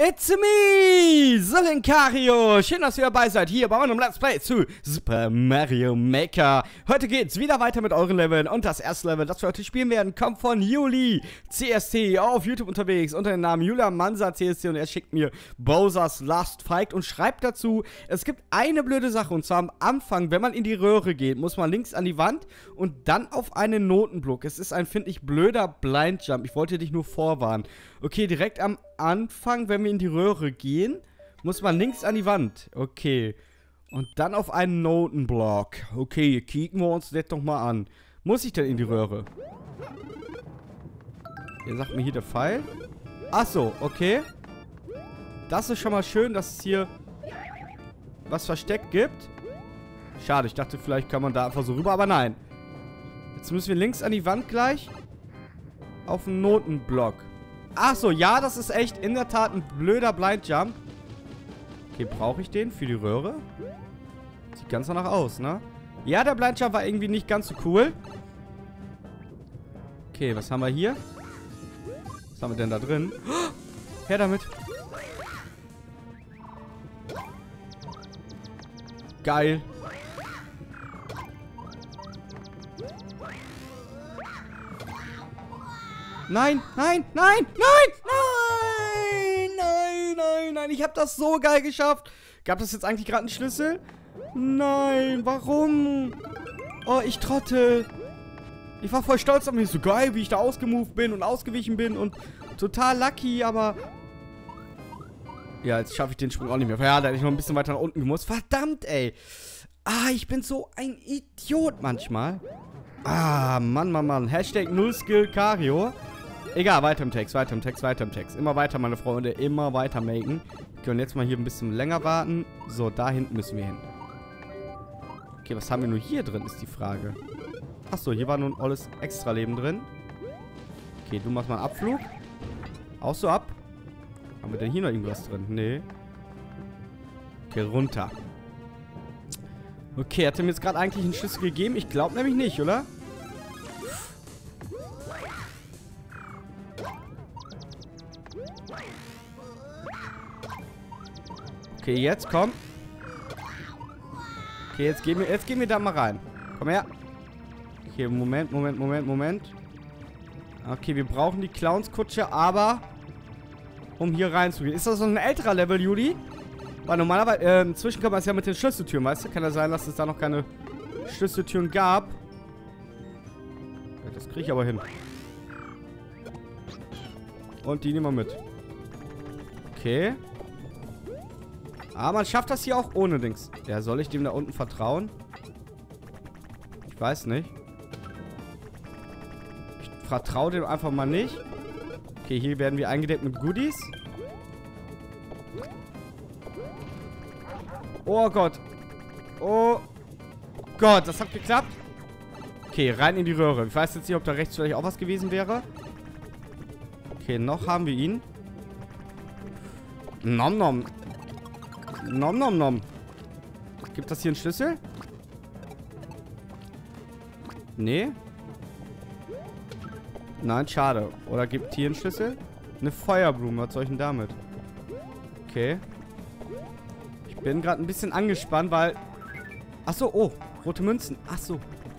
It's me, Solenkario. Schön, dass ihr dabei seid hier bei meinem Let's Play zu Super Mario Maker. Heute geht's wieder weiter mit euren Leveln und das erste Level, das wir heute spielen werden, kommt von Juli CST auf YouTube unterwegs unter dem Namen Julia Mansa CST und er schickt mir Bowser's Last Fight und schreibt dazu, es gibt eine blöde Sache und zwar am Anfang, wenn man in die Röhre geht, muss man links an die Wand und dann auf einen Notenblock. Es ist ein, finde ich, blöder Blind Jump. Ich wollte dich nur vorwarnen. Okay, direkt am Anfang, wenn wir in die Röhre gehen, muss man links an die Wand. Okay. Und dann auf einen Notenblock. Okay, kicken wir uns das doch mal an. Muss ich denn in die Röhre? Ihr sagt mir hier der Pfeil. Ach so, okay. Das ist schon mal schön, dass es hier was versteckt gibt. Schade, ich dachte, vielleicht kann man da einfach so rüber, aber nein. Jetzt müssen wir links an die Wand gleich. Auf einen Notenblock. Ach so, ja, das ist echt in der Tat ein blöder Blind Jump. Okay, brauche ich den für die Röhre? Sieht ganz danach aus, ne? Ja, der Blind Jump war irgendwie nicht ganz so cool. Okay, was haben wir hier? Was haben wir denn da drin? Oh, her damit. Geil. Nein, nein, nein, nein, nein, nein, nein, nein. Ich habe das so geil geschafft. Gab das jetzt eigentlich gerade einen Schlüssel? Nein, warum? Oh, ich Trottel. Ich war voll stolz auf mich. So geil, wie ich da ausgemoved bin und ausgewichen bin und total lucky, aber... Ja, jetzt schaffe ich den Sprung auch nicht mehr. Ja, da hätte ich noch ein bisschen weiter nach unten gemusst. Verdammt, ey. Ah, ich bin so ein Idiot manchmal. Ah, Mann, Mann, Mann. Hashtag NullSkillKario. Egal, weiter im Text, weiter im Text, weiter im Text. Immer weiter, meine Freunde, immer weiter machen. Okay, und jetzt mal hier ein bisschen länger warten. So, da hinten müssen wir hin. Okay, was haben wir nur hier drin, ist die Frage. Achso, hier war nun alles Extra-Leben drin. Okay, du machst mal einen Abflug. Auch so ab. Haben wir denn hier noch irgendwas drin? Nee. Okay, runter. Okay, hat er mir jetzt gerade eigentlich einen Schlüssel gegeben? Ich glaube nämlich nicht, oder? Okay, jetzt komm. Okay, jetzt gehen wir da mal rein. Komm her. Okay, Moment. Okay, wir brauchen die Clownskutsche, aber um hier reinzugehen. Ist das so ein älterer Level, Juli? Weil normalerweise, inzwischen kann man es ja mit den Schlüsseltüren, weißt du? Kann ja sein, dass es da noch keine Schlüsseltüren gab. Ja, das kriege ich aber hin. Und die nehmen wir mit. Okay. Ah, man schafft das hier auch ohne Dings. Ja, soll ich dem da unten vertrauen? Ich weiß nicht. Ich vertraue dem einfach mal nicht. Okay, hier werden wir eingedeckt mit Goodies. Oh Gott. Oh Gott, das hat geklappt. Okay, rein in die Röhre. Ich weiß jetzt nicht, ob da rechts vielleicht auch was gewesen wäre. Okay, noch haben wir ihn. Nom nom. Nom nom nom. Gibt das hier einen Schlüssel? Nee. Nein, schade. Oder gibt hier einen Schlüssel? Eine Feuerblume. Was soll ich denn damit? Okay. Ich bin gerade ein bisschen angespannt, weil... Achso, oh. Rote Münzen. Achso.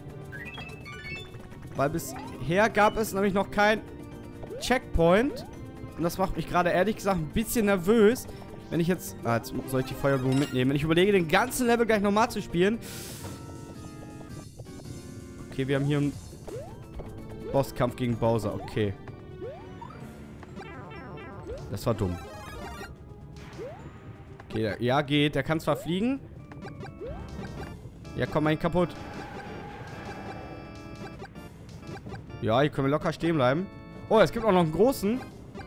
Weil bisher gab es nämlich noch kein Checkpoint. Und das macht mich gerade ehrlich gesagt ein bisschen nervös. Wenn ich jetzt... Ah, jetzt soll ich die Feuerblume mitnehmen. Wenn ich überlege, den ganzen Level gleich nochmal zu spielen. Okay, wir haben hier einen Bosskampf gegen Bowser. Okay. Das war dumm. Okay, ja, geht. Der kann zwar fliegen. Ja, komm, mal ihn kaputt. Ja, hier können wir locker stehen bleiben. Oh, es gibt auch noch einen großen.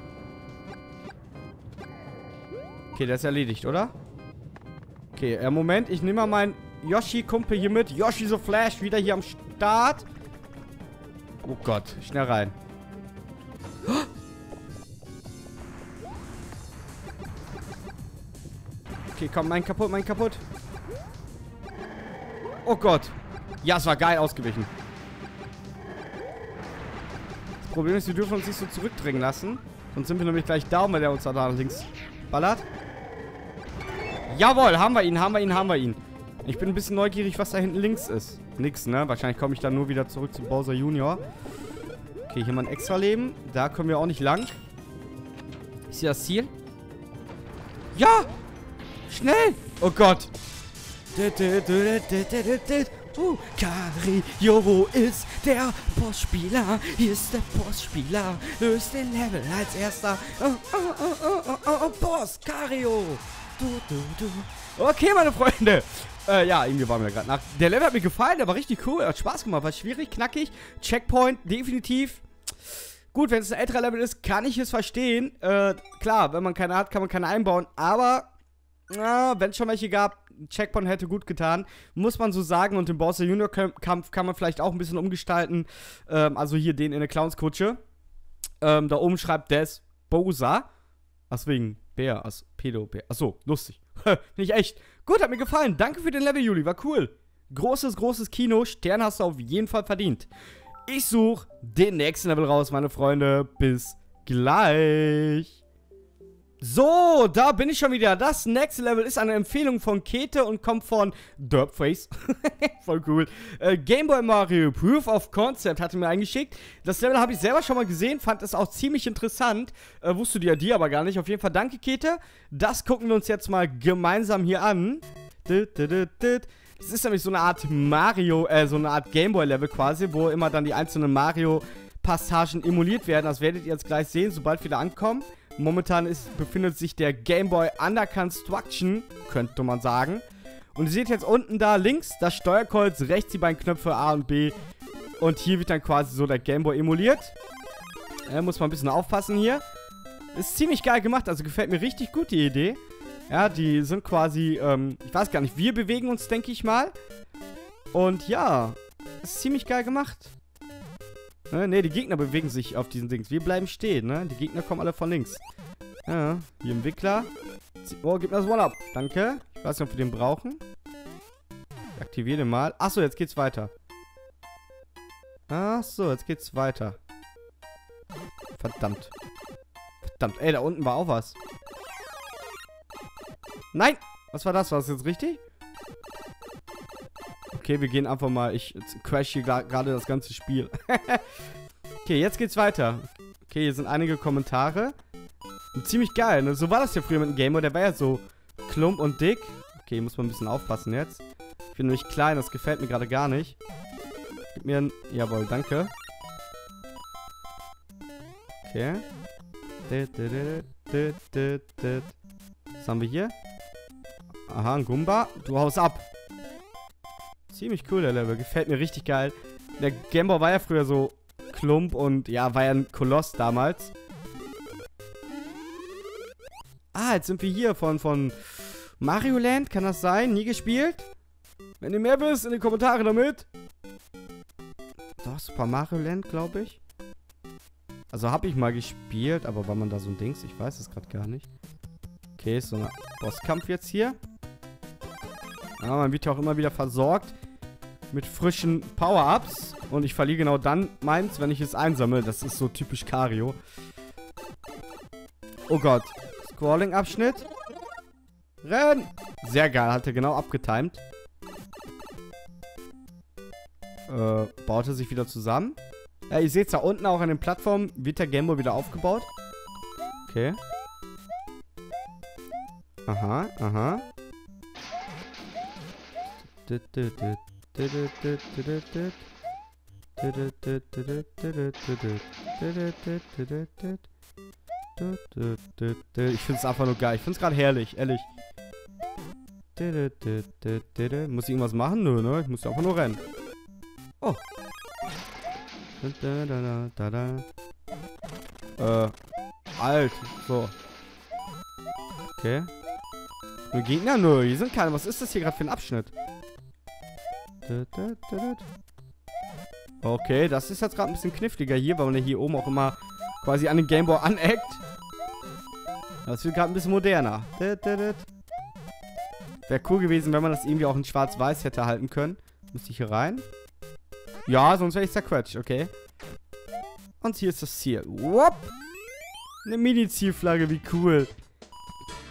Okay, der ist erledigt, oder? Okay, Moment. Ich nehme mal meinen Yoshi-Kumpel hier mit. Yoshi the Flash wieder hier am Start. Oh Gott, schnell rein. Okay, komm, mein kaputt. Oh Gott. Ja, es war geil ausgewichen. Das Problem ist, wir dürfen uns nicht so zurückdrängen lassen. Sonst sind wir nämlich gleich down, weil der uns da links Ballert. Jawohl, haben wir ihn, haben wir ihn, haben wir ihn. Ich bin ein bisschen neugierig, was da hinten links ist. Nix, ne? Wahrscheinlich komme ich dann nur wieder zurück zu Bowser Jr. Okay, hier mal ein extra Leben. Da kommen wir auch nicht lang. Ist hier das Ziel? Ja! Schnell! Oh Gott! Cario ist der Bossspieler. Hier ist der Bossspieler. Löst den Level als erster. Boss, Cario. Okay, meine Freunde. Ja, irgendwie waren wir da gerade nach. Der Level hat mir gefallen, der war richtig cool. Hat Spaß gemacht, war schwierig, knackig. Checkpoint, definitiv. Gut, wenn es ein älterer Level ist, kann ich es verstehen. Klar, wenn man keine hat, kann man keine einbauen. Aber, wenn es schon welche gab, Checkpoint hätte gut getan. Muss man so sagen. Und den Bowser Junior Kampf kann man vielleicht auch ein bisschen umgestalten. Also hier den in der Clownskutsche. Da oben schreibt Des Bowser. Deswegen Bär, als Pedo-Bär. Achso, lustig. Nicht echt. Gut, hat mir gefallen. Danke für den Level, Juli. War cool. Großes, großes Kino. Stern hast du auf jeden Fall verdient. Ich suche den nächsten Level raus, meine Freunde. Bis gleich. So, da bin ich schon wieder. Das nächste Level ist eine Empfehlung von Kete und kommt von Derpface. Voll cool. Game Boy Mario Proof of Concept hatte mir eingeschickt. Das Level habe ich selber schon mal gesehen, fand es auch ziemlich interessant. Wusste die aber gar nicht. Auf jeden Fall danke, Kete. Das gucken wir uns jetzt mal gemeinsam hier an. Das ist nämlich so eine Art Mario, so eine Art Game Boy Level quasi, wo immer dann die einzelnen Mario-Passagen emuliert werden. Das werdet ihr jetzt gleich sehen, sobald wir da ankommen. Momentan befindet sich der Game Boy under Construction, könnte man sagen. Und ihr seht jetzt unten da links das Steuerkreuz, rechts die beiden Knöpfe A und B. Und hier wird dann quasi so der Game Boy emuliert. Muss man ein bisschen aufpassen hier. Ist ziemlich geil gemacht, also gefällt mir richtig gut die Idee. Ja, die sind quasi, ich weiß gar nicht, wir bewegen uns, denke ich mal. Und ja, ist ziemlich geil gemacht. Ne, die Gegner bewegen sich auf diesen Dings. Wir bleiben stehen, ne? Die Gegner kommen alle von links. Ja, hier Entwickler. Oh, gib mir das One-Up. Danke. Ich weiß nicht, ob wir den brauchen. Ich aktiviere den mal. Achso, jetzt geht's weiter. Achso, jetzt geht's weiter. Verdammt. Verdammt. Ey, da unten war auch was. Nein! Was war das? War das jetzt richtig? Okay, wir gehen einfach mal. Ich crash hier gerade das ganze Spiel. Okay, jetzt geht's weiter. Okay, hier sind einige Kommentare. Und ziemlich geil, ne? So war das ja früher mit dem Gameboy. Der war ja so klump und dick. Okay, muss man ein bisschen aufpassen jetzt. Ich bin nämlich klein, das gefällt mir gerade gar nicht. Gib mir ein... Jawohl, danke. Okay. Was haben wir hier? Aha, ein Goomba. Du haust ab. Ziemlich cool, der Level. Gefällt mir richtig geil. Der Gameboy war ja früher so klump und ja, war ja ein Koloss damals. Ah, jetzt sind wir hier von Mario Land. Kann das sein? Nie gespielt? Wenn ihr mehr wisst, in die Kommentare damit. Doch, Super Mario Land, glaube ich. Also habe ich mal gespielt, aber war man da so ein Dings? Ich weiß es gerade gar nicht. Okay, ist so ein Bosskampf jetzt hier. Ja, man wird ja auch immer wieder versorgt mit frischen Power-Ups. Und ich verliere genau dann meins, wenn ich es einsammle. Das ist so typisch Cario. Oh Gott. Scrolling-Abschnitt. Renn! Sehr geil, hat er genau abgetimt. Baut er sich wieder zusammen. Ja, ihr seht es da unten auch an den Plattformen, wird der Gameboy wieder aufgebaut. Okay. Aha, aha. Ich finde es einfach nur geil. Ich finde es gerade herrlich, ehrlich. Muss ich irgendwas machen? Nö, ne? Ich muss einfach nur rennen. Oh. Alt. So. Okay. Nur Gegner? Nö, hier sind keine. Was ist das hier gerade für ein Abschnitt? Okay, das ist jetzt gerade ein bisschen kniffliger hier, weil man ja hier oben auch immer quasi an den Gameboy aneckt. Das wird gerade ein bisschen moderner. Wäre cool gewesen, wenn man das irgendwie auch in schwarz-weiß hätte halten können. Muss ich hier rein? Ja, sonst wäre ich zerquetscht, okay. Und hier ist das Ziel. Whoop! Eine Mini-Zielflagge, wie cool.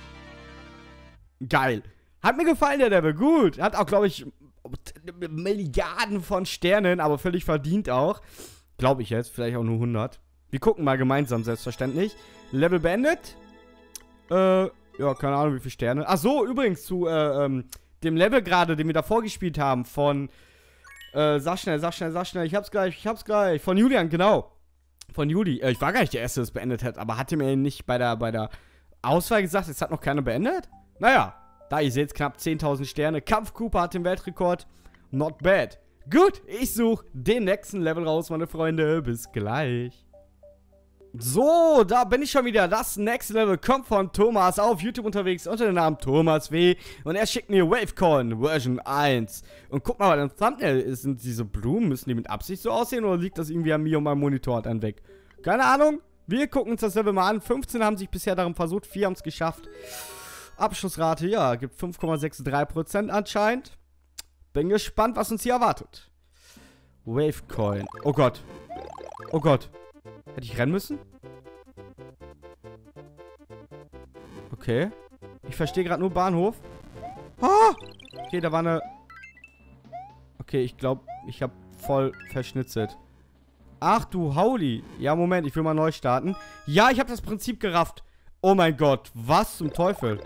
Geil. Hat mir gefallen, der Level. Gut. Hat auch, glaube ich, Milliarden von Sternen, aber völlig verdient auch. Glaube ich jetzt. Vielleicht auch nur 100. Wir gucken mal gemeinsam, selbstverständlich. Level beendet. Ja, keine Ahnung, wie viele Sterne. Ach so, übrigens zu, dem Level gerade, den wir davor gespielt haben, von, sag schnell, ich hab's gleich. Von Julian, genau. Von Juli. Ich war gar nicht der Erste, der es beendet hat, aber hatte mir nicht bei der Auswahl gesagt, es hat noch keiner beendet? Naja, da ihr seht, knapp 10.000 Sterne. Kampf Cooper hat den Weltrekord. Not bad. Gut, ich suche den nächsten Level raus, meine Freunde. Bis gleich. So, da bin ich schon wieder. Das nächste Level kommt von Thomas auf YouTube unterwegs unter dem Namen Thomas W. Und er schickt mir Wavecoin Version 1. Und guck mal, bei dem Thumbnail sind diese Blumen, müssen die mit Absicht so aussehen oder liegt das irgendwie an mir und meinem Monitor dann weg? Keine Ahnung. Wir gucken uns das Level mal an. 15 haben sich bisher darum versucht, 4 haben es geschafft. Abschlussrate, ja, gibt 5,63% anscheinend. Bin gespannt, was uns hier erwartet. Wavecoin. Oh Gott. Oh Gott. Hätte ich rennen müssen? Okay. Ich verstehe gerade nur Bahnhof. Ah! Okay, da war eine... Okay, ich glaube, ich habe voll verschnitzelt. Ach du Hauli. Ja, Moment, ich will mal neu starten. Ja, ich habe das Prinzip gerafft. Oh mein Gott, was zum Teufel?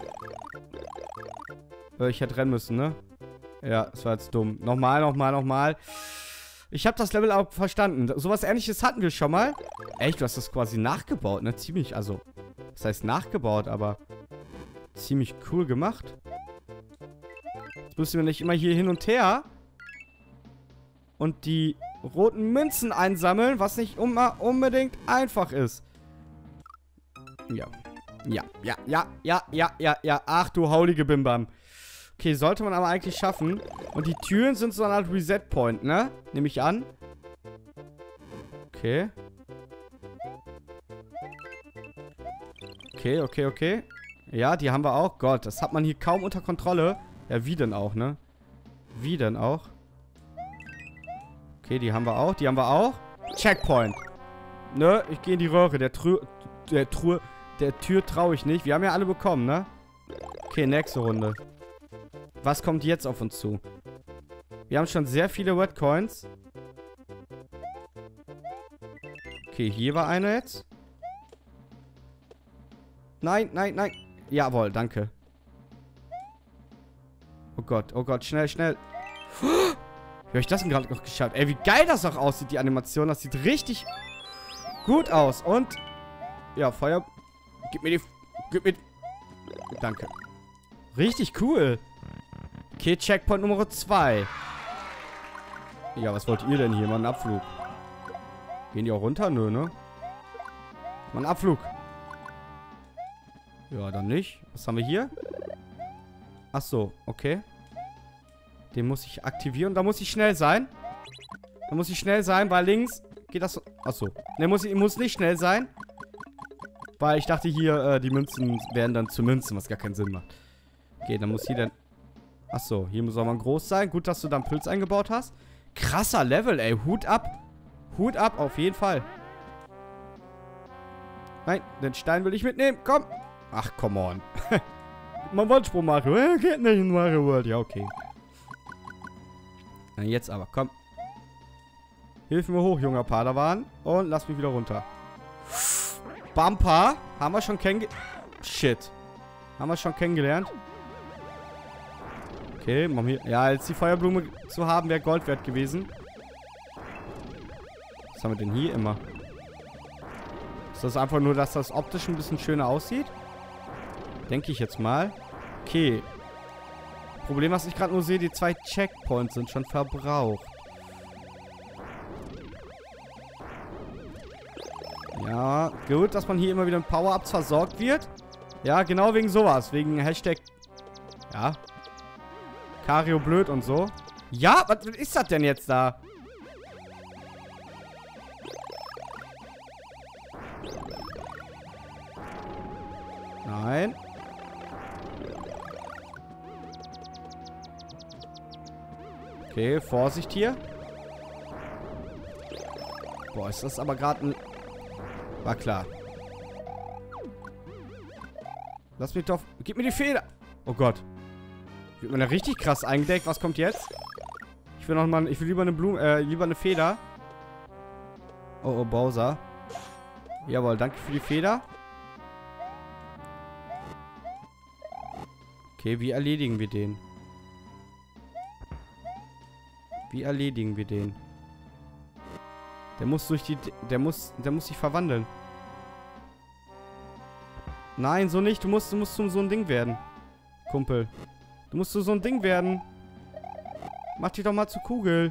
Ich hätte rennen müssen, ne? Ja, das war jetzt dumm. Nochmal. Ich habe das Level auch verstanden. Sowas Ähnliches hatten wir schon mal. Echt, du hast das quasi nachgebaut, ne? Ziemlich, also... Das heißt nachgebaut, aber... Ziemlich cool gemacht. Jetzt müssen wir nicht immer hier hin und her... Und die roten Münzen einsammeln, was nicht unbedingt einfach ist. Ja. Ach du haulige Bimbam. Okay, sollte man aber eigentlich schaffen. Und die Türen sind so eine Art Reset-Point, ne? Nehme ich an. Okay. Okay. Ja, die haben wir auch. Gott, das hat man hier kaum unter Kontrolle. Ja, wie denn auch, ne? Wie denn auch? Okay, die haben wir auch. Checkpoint. Ne, ich gehe in die Röhre. Der Tür traue ich nicht. Wir haben ja alle bekommen, ne? Okay, nächste Runde. Was kommt jetzt auf uns zu? Wir haben schon sehr viele Red Coins. Okay, hier war einer jetzt. Nein. Jawohl, danke. Oh Gott, schnell. Wie habe ich das denn gerade noch geschafft? Ey, wie geil das auch aussieht, die Animation. Das sieht richtig gut aus. Und, ja, Feuer. Gib mir. Danke. Richtig cool. Okay, Checkpoint Nummer 2. Ja, was wollt ihr denn hier? Mal einen Abflug. Gehen die auch runter? Nö, ne? Mal einen Abflug. Ja, dann nicht. Was haben wir hier? Ach so, okay. Den muss ich aktivieren. Da muss ich schnell sein. Weil links geht das so. Achso. Ne, muss nicht schnell sein. Weil ich dachte hier, die Münzen werden dann zu Münzen, was gar keinen Sinn macht. Okay, dann muss hier dann... Achso, hier soll man groß sein. Gut, dass du da einen Pilz eingebaut hast. Krasser Level, ey. Hut ab. Hut ab, auf jeden Fall. Nein, den Stein will ich mitnehmen. Komm. Ach, come on. Man wollte Sprung machen. Geht nicht in Mario World. Ja, okay. Na, jetzt aber, komm. Hilf mir hoch, junger Padawan. Und lass mich wieder runter. Bumper. Haben wir schon kennengelernt. Shit. Haben wir schon kennengelernt. Okay, machen wir. Ja, jetzt die Feuerblume zu haben, wäre Gold wert gewesen. Was haben wir denn hier immer? Ist das einfach nur, dass das optisch ein bisschen schöner aussieht? Denke ich jetzt mal. Okay. Problem, was ich gerade nur sehe, die 2 Checkpoints sind schon verbraucht. Ja, gut, dass man hier immer wieder mit Power-Ups versorgt wird. Ja, genau wegen sowas. Wegen Hashtag... Ja. Kario blöd und so. Ja, was ist das denn jetzt da? Nein. Okay, Vorsicht hier. Boah, ist das aber gerade ein... War klar. Lass mich doch... Gib mir die Feder. Oh Gott. Wird man da richtig krass eingedeckt. Was kommt jetzt? Ich will lieber eine Blume, lieber eine Feder. Oh, Bowser. Jawohl, danke für die Feder. Okay, wie erledigen wir den? Wie erledigen wir den? Der muss durch die... Der muss sich verwandeln. Nein, so nicht. Du musst zu so ein Ding werden. Kumpel. Du musst zu so ein Ding werden. Mach dich doch mal zur Kugel.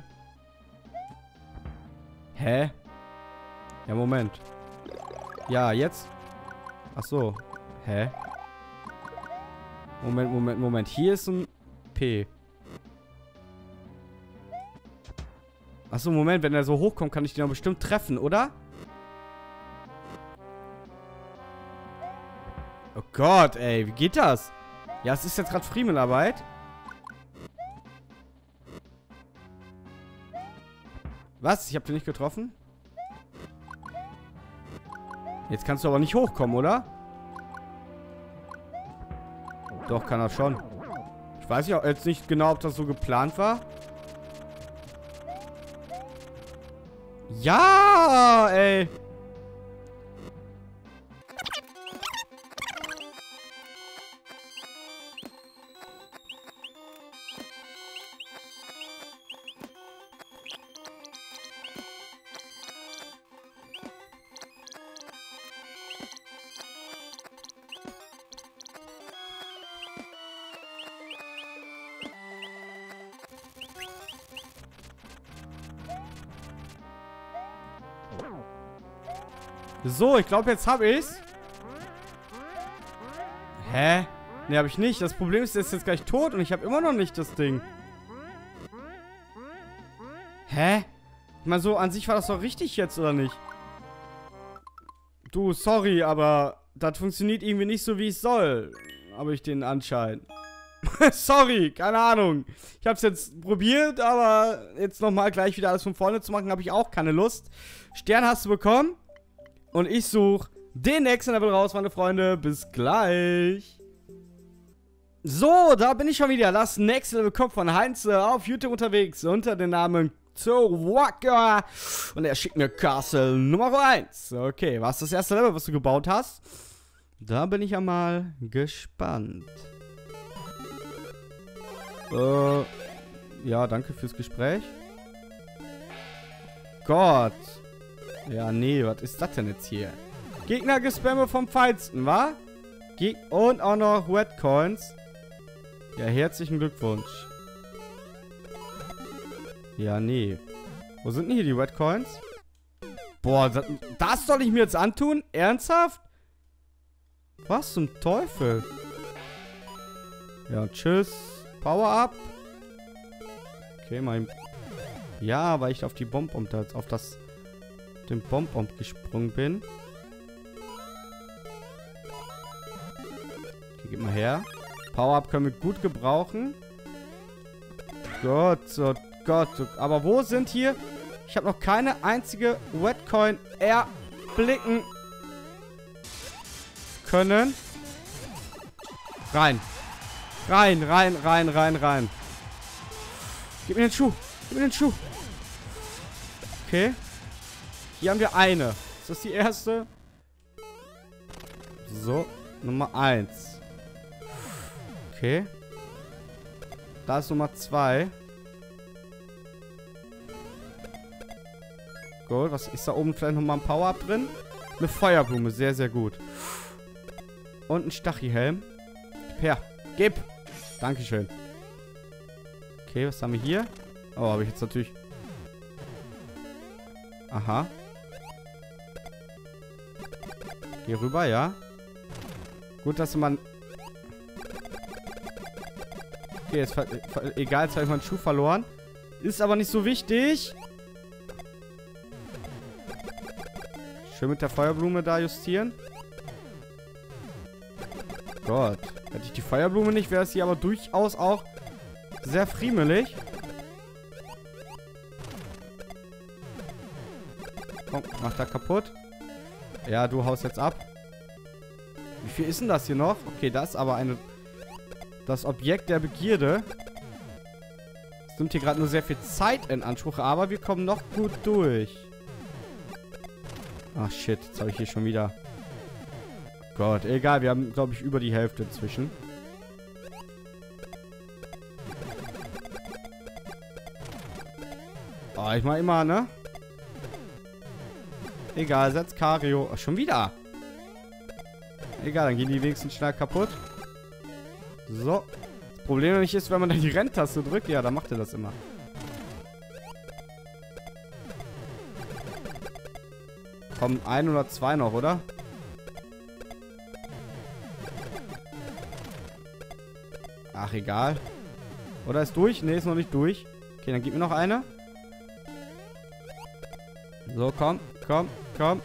Hä? Ja, Moment. Ja, jetzt. Ach so. Hä? Moment. Hier ist ein P. Ach so, Moment. Wenn er so hochkommt, kann ich den doch bestimmt treffen, oder? Oh Gott, ey. Wie geht das? Ja, es ist jetzt gerade Friemelarbeit. Was? Ich hab den nicht getroffen? Jetzt kannst du aber nicht hochkommen, oder? Doch, kann er schon. Ich weiß ja jetzt nicht genau, ob das so geplant war. Ja, ey. So, ich glaube, jetzt habe ich's. Hä? Ne, habe ich nicht. Das Problem ist, er ist jetzt gleich tot und ich habe immer noch nicht das Ding. Hä? Ich meine, so an sich war das doch richtig jetzt, oder nicht? Du, sorry, aber das funktioniert irgendwie nicht so, wie es soll. Habe ich den Anschein. Sorry, keine Ahnung. Ich habe es jetzt probiert, aber jetzt nochmal gleich wieder alles von vorne zu machen, habe ich auch keine Lust. Stern hast du bekommen. Und ich suche den nächsten Level raus, meine Freunde. Bis gleich. So, da bin ich schon wieder. Das nächste Level kommt von Heinze auf YouTube unterwegs unter dem Namen Zowaka. Und er schickt mir Castle Nummer 1. Okay, was ist das erste Level, was du gebaut hast? Da bin ich ja mal gespannt. Ja, danke fürs Gespräch. Gott. Ja, nee, was ist das denn jetzt hier? Gegnergespamme vom Feinsten, wa? Und auch noch Red Coins. Ja, herzlichen Glückwunsch. Ja, nee. Wo sind denn hier die Red Coins? Boah, das soll ich mir jetzt antun? Ernsthaft? Was zum Teufel? Ja, tschüss. Power up. Okay, mein... Ja, weil ich auf die Bonbon, auf den Bonbon gesprungen bin. Okay, gib mal her. Power-Up können wir gut gebrauchen. Gott, oh Gott. Aber wo sind hier... Ich habe noch keine einzige Red Coin erblicken können. Rein. Rein. Gib mir den Schuh. Okay. Hier haben wir eine. Ist das die erste? So, Nummer 1. Okay. Da ist Nummer 2. Gut, was ist da oben? Vielleicht nochmal ein Power-Up drin? Eine Feuerblume, sehr, sehr gut. Und ein Stachyhelm. Gib her. Gib! Dankeschön. Okay, was haben wir hier? Oh, habe ich jetzt natürlich... Aha. Hier rüber, ja. Gut, dass man... Okay, jetzt egal, jetzt habe ich meinen Schuh verloren. Ist aber nicht so wichtig. Schön mit der Feuerblume da justieren. Gott. Hätte ich die Feuerblume nicht, wäre es hier aber durchaus auch sehr friemelig. Komm, mach da kaputt. Ja, du haust jetzt ab. Wie viel ist denn das hier noch? Okay, das ist aber eine... Das Objekt der Begierde. Es nimmt hier gerade nur sehr viel Zeit in Anspruch, aber wir kommen noch gut durch. Ach shit, jetzt habe ich hier schon wieder... Gott, egal, wir haben, glaube ich, über die Hälfte inzwischen. Oh, ich mach immer, ne? Egal, setz Kario. Oh, schon wieder. Egal, dann gehen die wenigstens schnell kaputt. So. Das Problem nämlich ist, wenn man dann die Renntaste drückt, ja, dann macht er das immer. Kommen 1 oder 2 noch, oder? Ach, egal. Oder ist durch? Ne, ist noch nicht durch. Okay, dann gib mir noch eine. So, komm, komm, komm.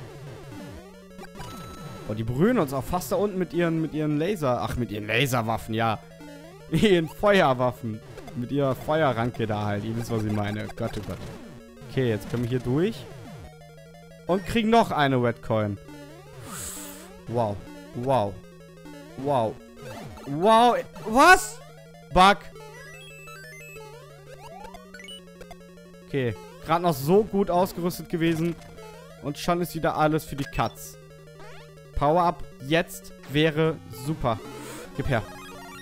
Oh, die berühren uns auch fast da unten mit ihren Laser... Ach, mit ihren Laserwaffen, ja. Mit ihren Feuerwaffen. Mit ihrer Feuerranke da halt. Ihr wisst, was ich meine. Gott, oh Gott. Okay, jetzt können wir hier durch. Und kriegen noch eine Red Coin. Wow. Wow. Wow. Wow. Was? Bug. Okay. Gerade noch so gut ausgerüstet gewesen. Und schon ist wieder alles für die Katz. Power-Up jetzt wäre super. Gib her.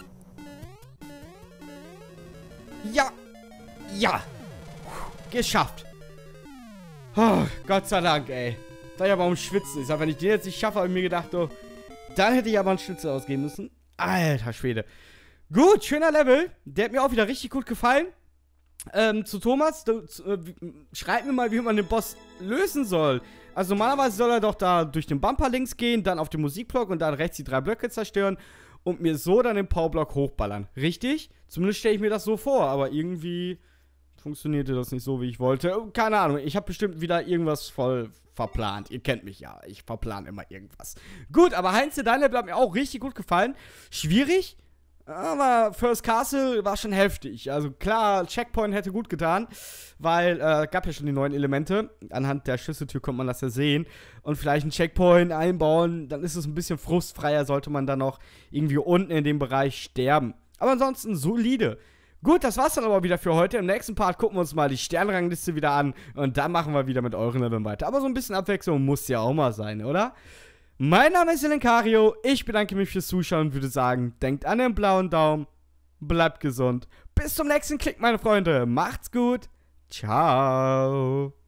Ja. Ja. Geschafft. Oh, Gott sei Dank, ey. Da ich aber am Schwitzen ist. Aber wenn ich den jetzt nicht schaffe, habe ich mir gedacht, oh, dann hätte ich aber einen Schnitzel ausgeben müssen. Alter Schwede. Gut, schöner Level. Der hat mir auch wieder richtig gut gefallen. Zu Thomas, schreib mir mal, wie man den Boss lösen soll. Also normalerweise soll er doch da durch den Bumper links gehen, dann auf den Musikblock und dann rechts die 3 Blöcke zerstören und mir so dann den Powerblock hochballern. Richtig? Zumindest stelle ich mir das so vor, aber irgendwie funktionierte das nicht so, wie ich wollte. Keine Ahnung, ich habe bestimmt wieder irgendwas voll verplant. Ihr kennt mich ja, ich verplane immer irgendwas. Gut, aber Heinz, dein Level hat mir auch richtig gut gefallen. Schwierig. Aber First Castle war schon heftig. Also klar, Checkpoint hätte gut getan, weil gab ja schon die neuen Elemente. Anhand der Schlüsseltür konnte man das ja sehen. Und vielleicht einen Checkpoint einbauen, dann ist es ein bisschen frustfreier, sollte man dann noch irgendwie unten in dem Bereich sterben. Aber ansonsten solide. Gut, das war's dann aber wieder für heute. Im nächsten Part gucken wir uns mal die Sternrangliste wieder an und dann machen wir wieder mit euren Leveln weiter. Aber so ein bisschen Abwechslung muss ja auch mal sein, oder? Mein Name ist Elenkario, ich bedanke mich fürs Zuschauen und würde sagen, denkt an den blauen Daumen, bleibt gesund. Bis zum nächsten Klick, meine Freunde. Macht's gut. Ciao.